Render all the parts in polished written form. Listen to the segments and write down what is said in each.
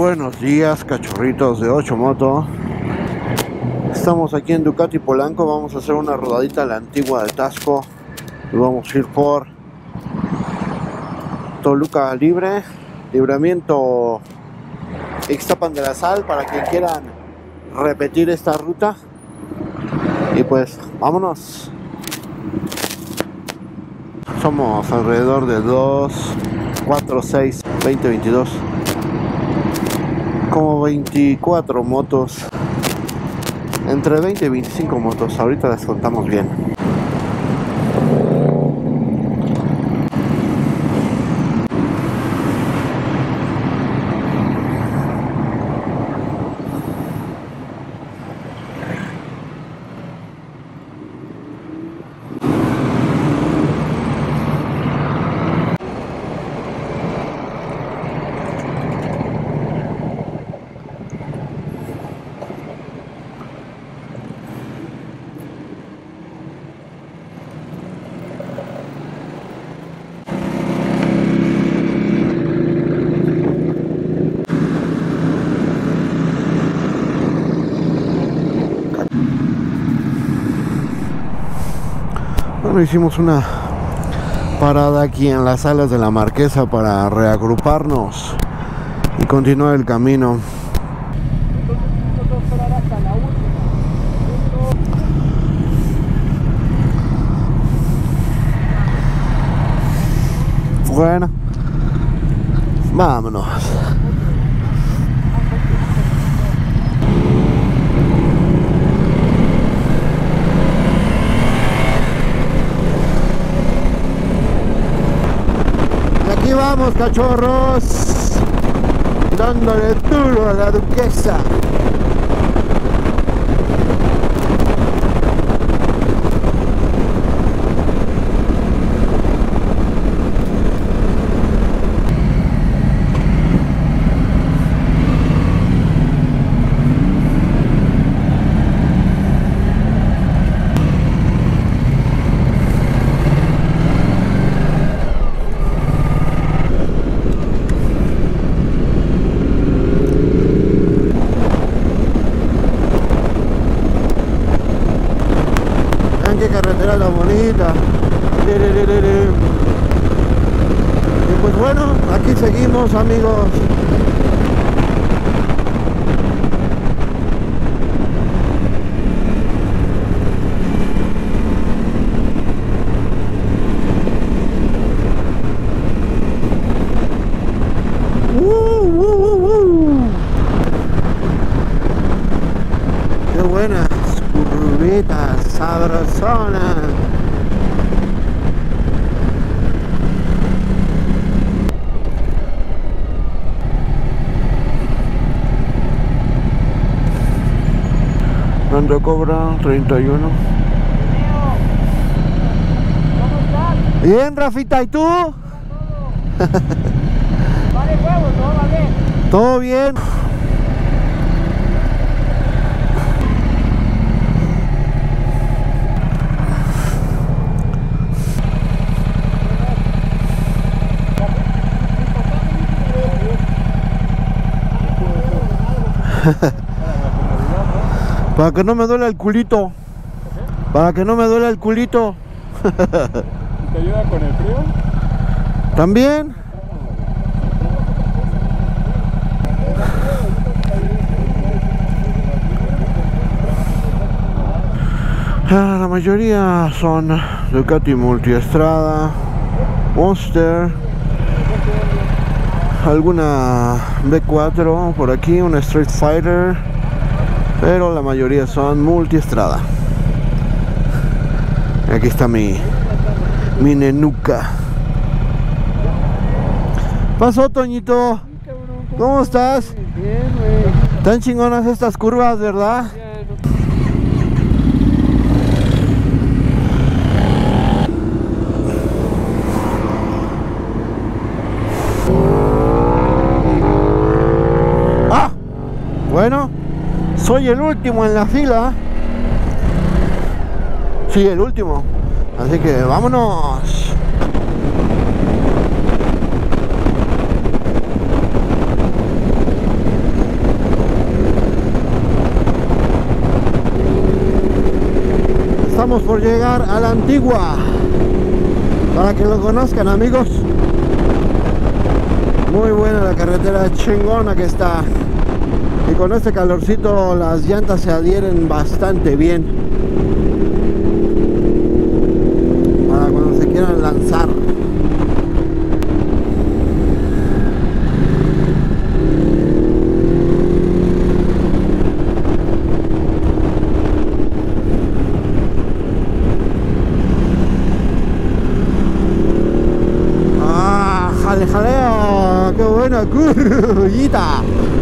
Buenos días, cachorritos de 8 Moto. Estamos aquí en Ducati Polanco. Vamos a hacer una rodadita a la antigua de Taxco y vamos a ir por Toluca Libre, Libramiento Ixtapan de la Sal, para quien quieran repetir esta ruta. Y pues vámonos. Somos alrededor de 2, 4, 6, 20, 22, como 24 motos, entre 20 y 25 motos. Ahorita las contamos bien. Bueno, hicimos una parada aquí en las salas de la Marquesa para reagruparnos y continuar el camino. Bueno, vámonos. Aquí vamos, cachorros, dándole duro a la Duquesa. Qué carretera la bonita. Y pues bueno, aquí seguimos, amigos. Qué buenas curvitas sabrosonas. Rancho Cobra 31. ¿Cómo estás? Bien, Rafita, ¿y tú? Vale huevos, ¿no? Vale. ¿Todo bien? Para que no me duele el culito. Para que no me duele el culito. ¿Te ayuda con el frío? También. La mayoría son Ducati Multiestrada, Monster, alguna B4 por aquí, una Street Fighter, pero la mayoría son Multiestrada. Aquí está mi nenuca. Pasó, Toñito. ¿Cómo estás? Bien, güey. Tan chingonas estas curvas, ¿verdad? ¡Ah! Bueno, soy el último en la fila. Sí, el último. Así que vámonos. estamos por llegar a la Antigua. Para que lo conozcan, amigos. Muy buena la carretera, chingona que está. Y con este calorcito las llantas se adhieren bastante bien para cuando se quieran lanzar. ¡Jaleo! ¡Qué buena curvita!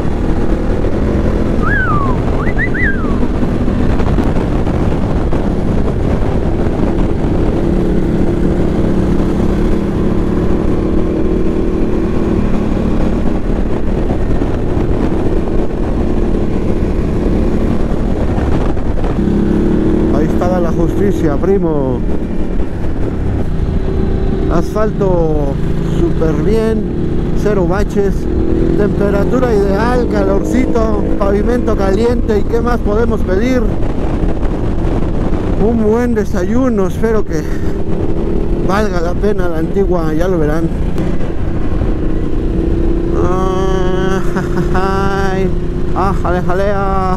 Ahí estaba la justicia, primo. Asfalto súper bien, cero baches, temperatura ideal, calorcito, pavimento caliente. ¿Y qué más podemos pedir? Un buen desayuno. Espero que valga la pena la Antigua, ya lo verán. Jalea.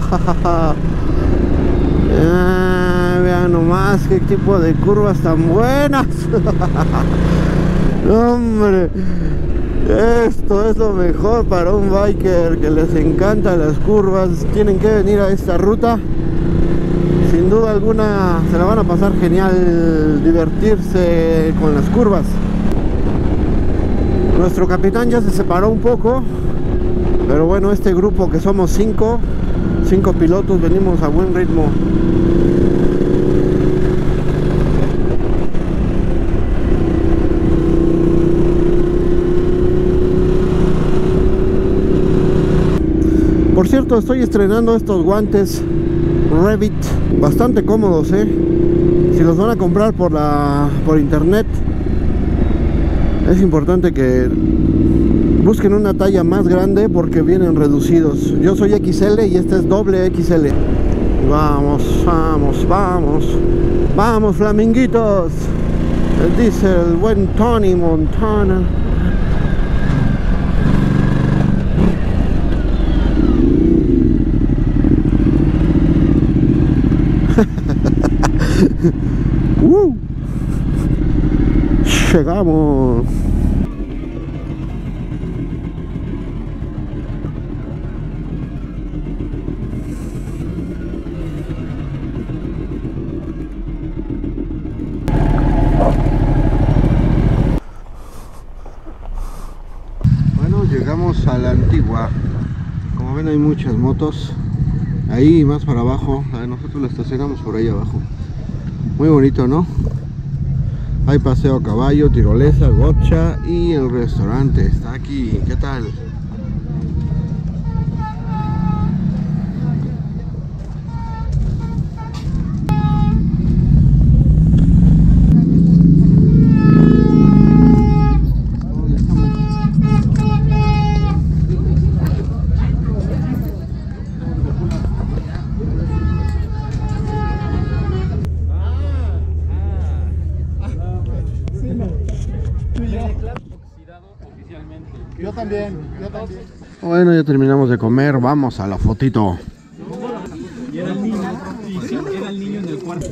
Vean nomás qué tipo de curvas tan buenas. Hombre, esto es lo mejor para un biker que les encantan las curvas. Tienen que venir a esta ruta. Sin duda alguna se la van a pasar genial, divertirse con las curvas. Nuestro capitán ya se separó un poco, pero bueno, este grupo que somos cinco pilotos, venimos a buen ritmo. Por cierto, estoy estrenando estos guantes Revit, bastante cómodos, Si los van a comprar por internet, es importante que busquen una talla más grande porque vienen reducidos. Yo soy XL y este es doble XL. Vamos, flaminguitos. Dice el buen Tony Montana. Llegamos. Bueno, llegamos a la Antigua. Como ven, hay muchas motos. Ahí más para abajo, nosotros la estacionamos por ahí abajo. Muy bonito, ¿no? Hay paseo a caballo, tirolesa, gotcha y el restaurante está aquí. ¿Qué tal? Yo también. Bueno, ya terminamos de comer, vamos a la fotito. Y era el niño en el cuarto.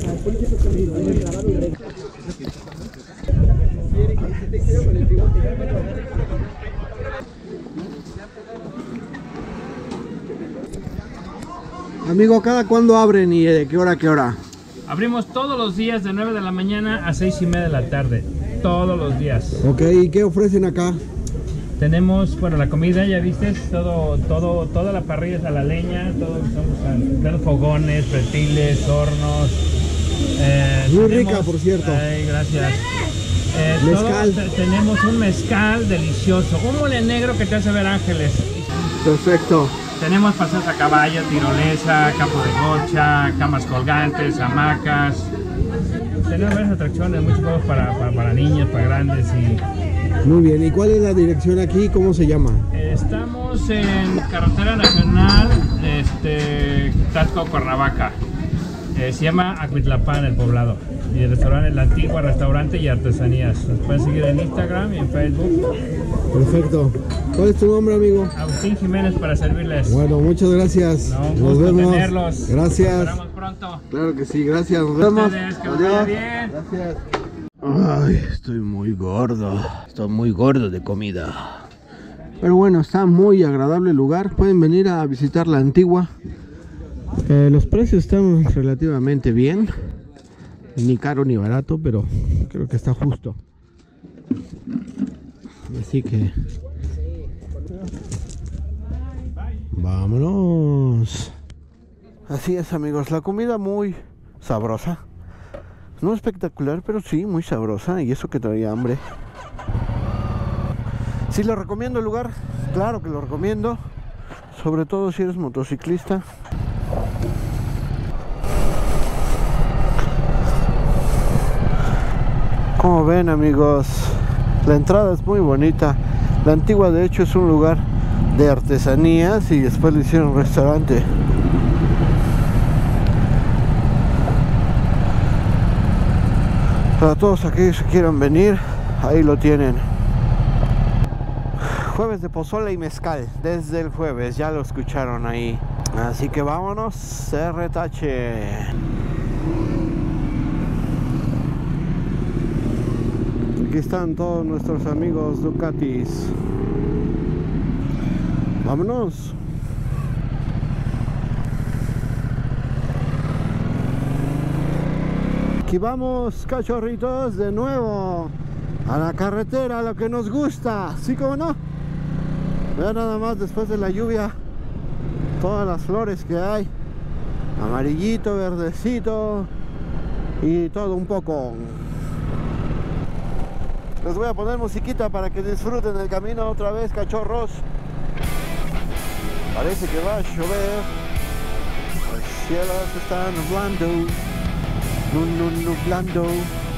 Amigo, ¿cada cuándo abren y de qué hora a qué hora? Abrimos todos los días de 9 de la mañana a 6:30 de la tarde. Todos los días. Ok, ¿y qué ofrecen acá? Tenemos, bueno, la comida, ya viste, toda la parrilla es a la leña, tenemos fogones, pretiles, hornos. Muy rica, por cierto. Ay, gracias. Mezcal. Tenemos un mezcal delicioso, un mole negro que te hace ver ángeles. Perfecto. Tenemos paseos a caballo, tirolesa, campo de gocha, camas colgantes, hamacas. Tenemos varias atracciones, muchos juegos para niños, para grandes y... Muy bien, ¿y cuál es la dirección aquí? ¿Cómo se llama? Estamos en Carretera Nacional, Tasco, Cuernavaca. Se llama Acuitlapán, el poblado. Y el restaurante es La Antigua, restaurante y artesanías. Nos pueden seguir en Instagram y en Facebook. Perfecto. ¿Cuál es tu nombre, amigo? Agustín Jiménez, para servirles. Bueno, muchas gracias. No, un Nos gusto vemos. tenerlos. Gracias. Nos esperamos pronto. Claro que sí, gracias. Nos vemos. Ustedes, que les vaya bien. Gracias. Ay, estoy muy gordo. Estoy muy gordo de comida. Pero bueno, está muy agradable el lugar. Pueden venir a visitar La Antigua. Los precios están relativamente bien. Ni caro ni barato, pero creo que está justo. Así que vámonos. Así es, amigos, la comida muy sabrosa. No espectacular, pero sí muy sabrosa. Y eso que traía hambre. Sí, lo recomiendo el lugar. Claro que lo recomiendo. Sobre todo si eres motociclista. Como ven, amigos, la entrada es muy bonita. La Antigua, de hecho, es un lugar de artesanías y después le hicieron un restaurante. Para todos aquellos que quieran venir, ahí lo tienen. Jueves de pozole y mezcal, desde el jueves, ya lo escucharon ahí. Así que vámonos, se retache. Aquí están todos nuestros amigos Ducatis. Vámonos. Aquí vamos, cachorritos, de nuevo a la carretera, lo que nos gusta, ¿sí como no? Vean nada más, después de la lluvia, todas las flores que hay, amarillito, verdecito y todo un poco. Les voy a poner musiquita para que disfruten el camino otra vez, cachorros. Parece que va a llover. Los cielos están nublando. Nublando.